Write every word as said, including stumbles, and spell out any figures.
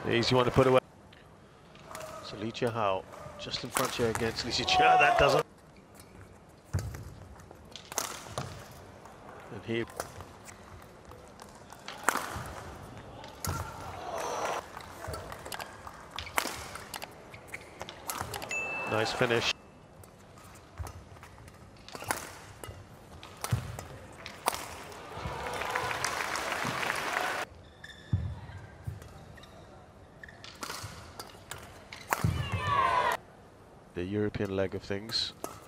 Easy one to put away. So Li Jiahao just in front here against Li Xiqia. That doesn't. And here. Nice finish. The European leg of things.